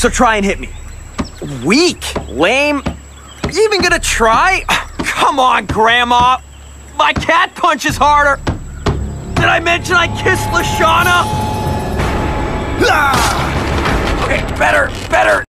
So try and hit me. Weak, lame. You even gonna try? Come on, Grandma. My cat punches harder. Did I mention I kissed Leshawna? Okay, better.